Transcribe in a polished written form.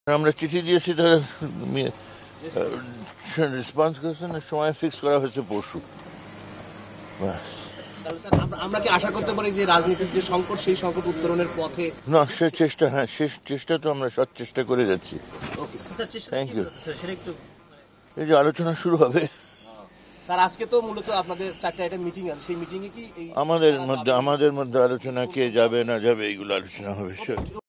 আমরা চিঠি দিয়েছি, ধরে রেসপন্স করেছেন, সময় ফিক্স করা হয়েছে পরশু। আমরা কি আশা করতে পারি যে রাজনীতির যে সংকট, সেই সংকট উত্তরণের পথে? না, সে চেষ্টা, হ্যাঁ শেষ চেষ্টা তো আমরা সব চেষ্টা করে যাচ্ছি। Thank you. এই যে আলোচনা শুরু হবে স্যার, আজকে তো মূলত আপনাদের 4টা একটা মিটিং আছে, সেই মিটিং এ কি আমাদের মধ্যে আলোচনা কে যাবে না যাবে এইগুলো আলোচনা হবে।